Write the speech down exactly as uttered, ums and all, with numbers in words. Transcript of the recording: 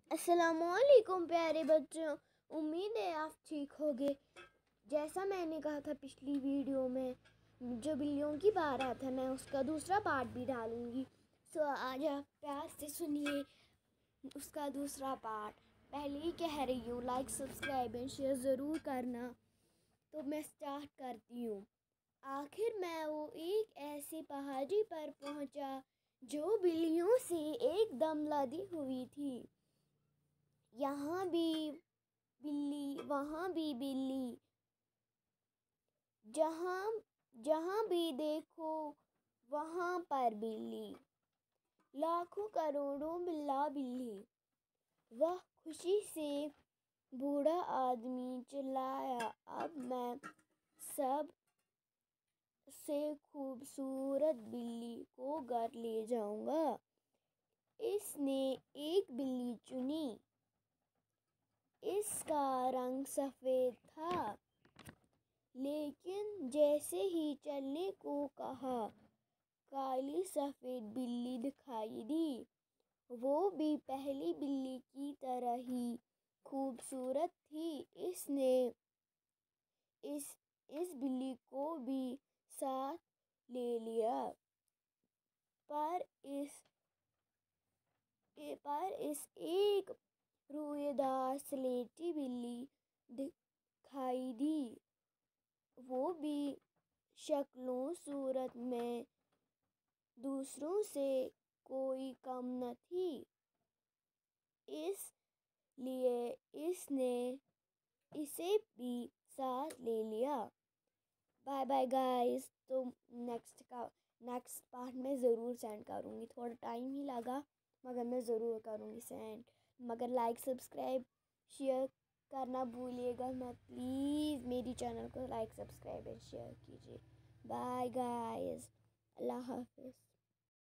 अस्सलाम वालेकुम प्यारे बच्चों, उम्मीद है आप ठीक होगे। जैसा मैंने कहा था पिछली वीडियो में, जो बिल्लियों की बारात है, मैं उसका दूसरा पार्ट भी डालूंगी। सो आज आप प्यार से सुनिए उसका दूसरा पार्ट। पहले ही कह रही हूँ, लाइक सब्सक्राइब एंड शेयर ज़रूर करना। तो मैं स्टार्ट करती हूँ। आखिर मैं वो एक ऐसी पहाड़ी पर पहुँचा जो बिल्लियों से एकदम लदी हुई थी। यहाँ भी बिल्ली, वहाँ भी बिल्ली, जहाँ जहाँ भी देखो वहाँ पर बिल्ली, लाखों करोड़ों बिल्ला बिल्ली। वह खुशी से बूढ़ा आदमी चिल्लाया, अब मैं सब से खूबसूरत बिल्ली को घर ले जाऊंगा। इसने एक बिल्ली चुनी। इसका रंग सफ़ेद था, लेकिन जैसे ही चलने को कहा, काली सफ़ेद बिल्ली दिखाई दी। वो भी पहली बिल्ली की तरह ही खूबसूरत थी। इसने इस इस बिल्ली को भी साथ ले लिया, पर इस पर इस एक रोएदार स्लेटी बिल्ली दिखाई दी। वो भी शक्लों सूरत में दूसरों से कोई कम न थी। इसलिए इसने इसे भी साथ ले लिया। Bye bye guys. तो नेक्स्ट का नेक्स्ट पार्ट में ज़रूर सेंड करूँगी। थोड़ा टाइम ही लगा, मगर मैं ज़रूर करूँगी सेंड। मगर लाइक सब्सक्राइब शेयर करना भूलिएगा मत प्लीज़। मेरी चैनल को लाइक सब्सक्राइब एंड शेयर कीजिए। बाय गाइस, अल्लाह हाफिज़।